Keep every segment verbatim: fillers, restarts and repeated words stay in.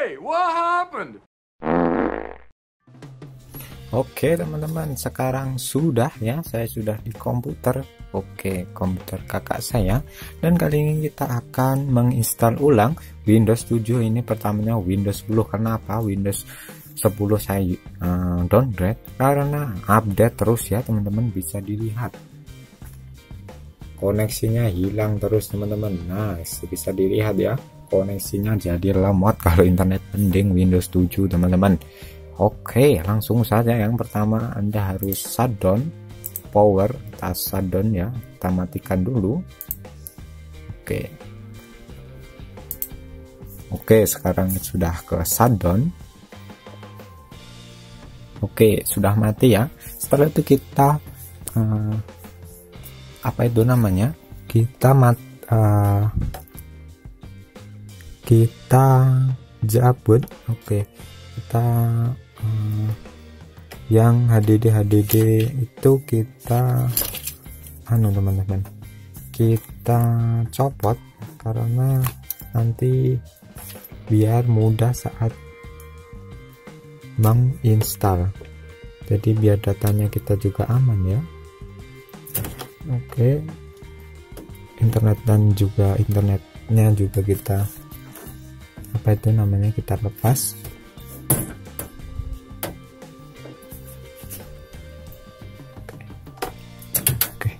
Hey, what happened? Oke teman-teman, sekarang sudah ya, saya sudah di komputer. Oke, komputer kakak saya. Dan kali ini kita akan menginstal ulang Windows tujuh. Ini pertamanya Windows sepuluh. Karena apa? Windows sepuluh saya uh, downgrade karena update terus ya teman-teman. Bisa dilihat koneksinya hilang terus teman-teman. Nah, bisa dilihat ya, koneksinya jadi lemot kalau internet pending Windows tujuh teman-teman. Oke, langsung saja. Yang pertama Anda harus shutdown power, kita shutdown ya, kita matikan dulu. Oke, oke sekarang sudah ke shutdown. Oke, sudah mati ya. Setelah itu kita uh, apa itu namanya? Kita mat uh, kita cabut. Oke, kita uh, yang H D D H D D itu kita anu teman-teman, kita copot karena nanti biar mudah saat menginstal, jadi biar datanya kita juga aman ya. Oke, internet dan juga internetnya juga kita apa itu namanya, kita lepas. Oke,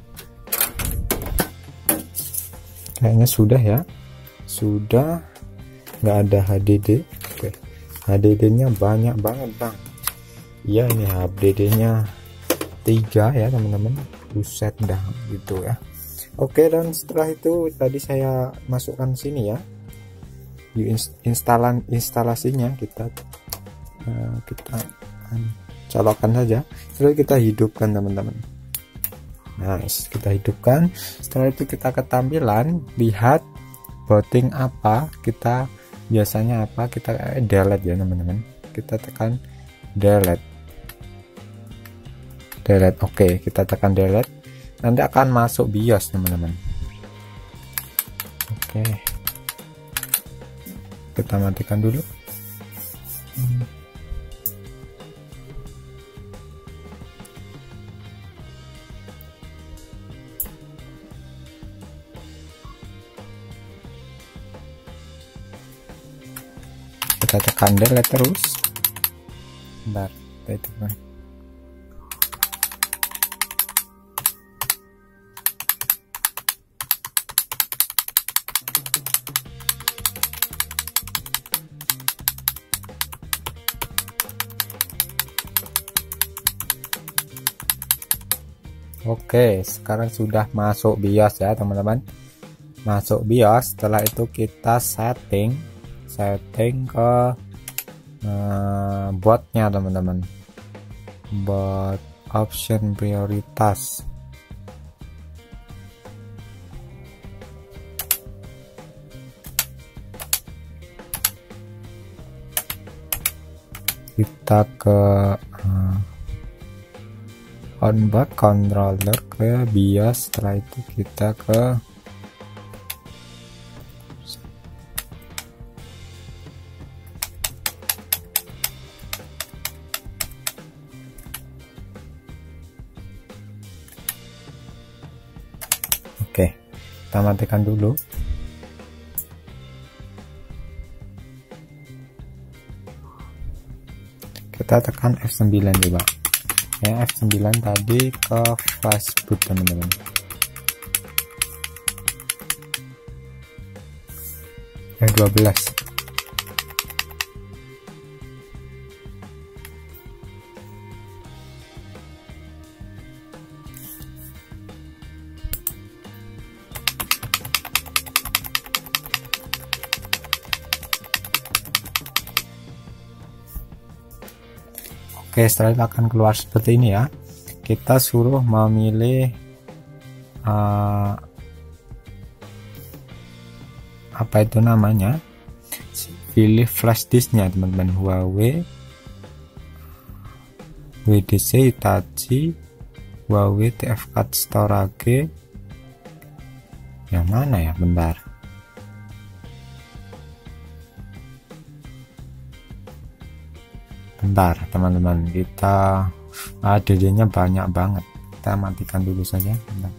kayaknya sudah ya, sudah nggak ada H D D. Oke, H D D nya banyak banget bang ya, ini H D D nya tiga ya teman-teman, buset dah gitu ya. Oke, dan setelah itu tadi saya masukkan sini ya, instalan instalasinya kita uh, kita uh, colokkan saja, setelah kita hidupkan teman-teman. Nice, kita hidupkan. Setelah itu kita ke tampilan, lihat booting apa, kita biasanya apa, kita delete ya teman-teman, kita tekan delete delete. Oke, kita tekan delete, nanti akan masuk BIOS teman-teman. Oke, kita matikan dulu. hmm. Kita tekan delete terus. Bentar, kita hidupkan. Oke, sekarang sudah masuk BIOS ya teman-teman. Masuk BIOS, setelah itu kita setting setting ke uh, botnya teman-teman, bot option prioritas. Kita ke uh, onboard controller, ke BIOS, setelah itu kita ke oke, kita matikan dulu. Kita tekan F sembilan juga ya, F sembilan tadi ke flash boot teman-teman. F dua belas. Oke, setelah itu akan keluar seperti ini ya. Kita suruh memilih uh, apa itu namanya, pilih flash disknya teman-teman. Huawei, W D C, Hitachi, Huawei, T F card storage. Yang mana ya, bentar. Bentar teman-teman, kita A D D nya banyak banget, kita matikan dulu saja. Bentar.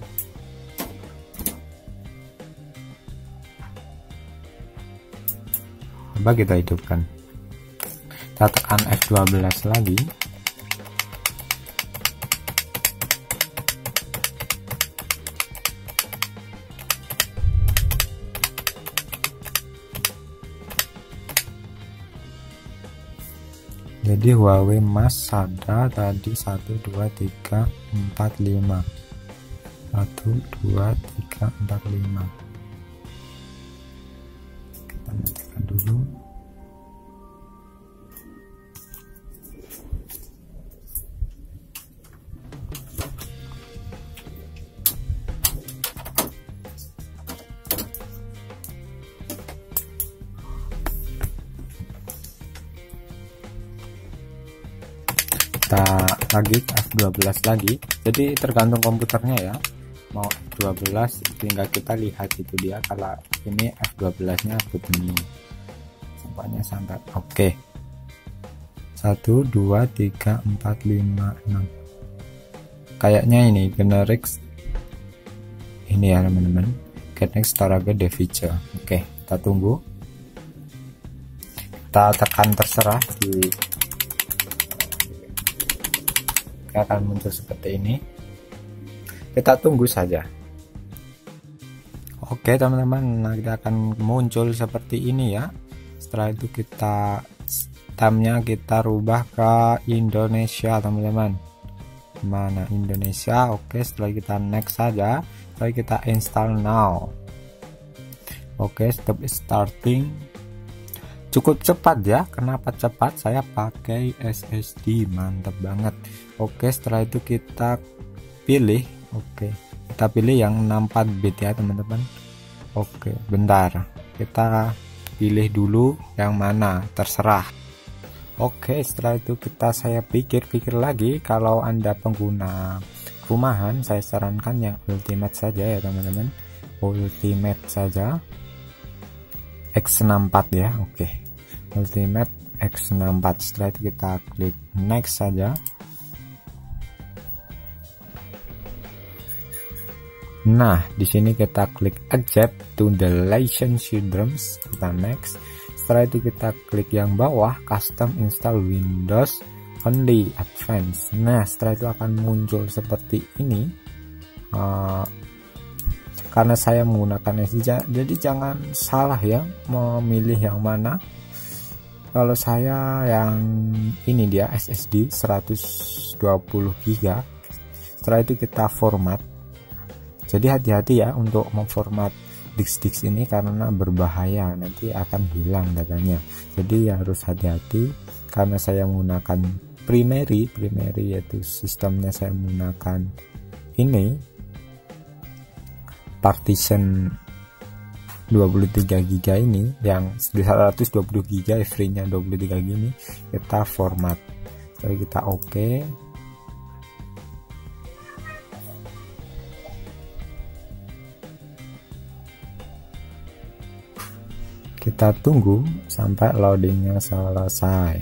Coba kita hidupkan, kita tekan F dua belas lagi. Jadi Huawei Mas ada tadi satu dua tiga empat lima, satu dua tiga empat lima. Kita matikan dulu. Kita lagi F dua belas lagi, jadi tergantung komputernya ya, mau F dua belas tinggal kita lihat itu dia. Kalau ini F dua belas nya begini sampainya sampai oke. Okay. satu dua tiga empat lima enam, kayaknya ini generix ini ya teman-teman, generix Downgrade feature. Oke, okay, kita tunggu, kita tekan terserah di akan muncul seperti ini, kita tunggu saja. Oke teman-teman, nah kita akan muncul seperti ini ya. Setelah itu kita tamnya kita rubah ke Indonesia teman-teman, mana Indonesia. Oke, setelah kita next saja, setelah kita install now. Oke, stop starting. Cukup cepat ya. Kenapa cepat? Saya pakai S S D, mantap banget. Oke, setelah itu kita pilih, oke, kita pilih yang enam puluh empat bit ya teman-teman. Oke, bentar, kita pilih dulu yang mana, terserah. Oke, setelah itu kita saya pikir-pikir lagi. Kalau Anda pengguna rumahan, saya sarankan yang ultimate saja ya teman-teman, ultimate saja, X enam puluh empat ya. Oke, ultimate X enam puluh empat. Setelah itu kita klik next saja. Nah, di sini kita klik accept to the license terms, kita next. Setelah itu kita klik yang bawah custom install Windows only advanced. Nah, setelah itu akan muncul seperti ini. Uh, karena saya menggunakan S S D, jadi jangan salah ya memilih yang mana. Kalau saya yang ini dia S S D seratus dua puluh giga. Setelah itu kita format. Jadi hati-hati ya untuk memformat disk-disk ini karena berbahaya, nanti akan hilang datanya. Jadi harus hati-hati, karena saya menggunakan primary, primary yaitu sistemnya saya menggunakan ini partition dua puluh tiga giga ini, yang seratus dua puluh giga free-nya dua puluh tiga gini, kita format. Jadi kita oke. Okay. Kita tunggu sampai loadingnya selesai.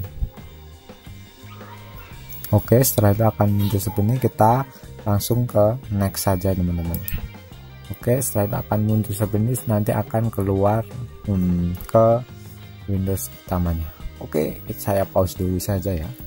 Oke, setelah itu akan muncul seperti ini, kita langsung ke next saja teman-teman. Oke, setelah itu akan muncul seperti ini, nanti akan keluar hmm, ke Windows utamanya. Oke, saya pause dulu saja ya.